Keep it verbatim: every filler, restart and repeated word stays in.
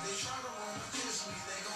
They try to wanna kiss me, they gon'